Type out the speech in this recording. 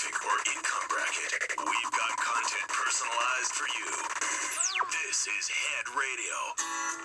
demographic, or income bracket, we've got content personalized for you. This is Head Radio.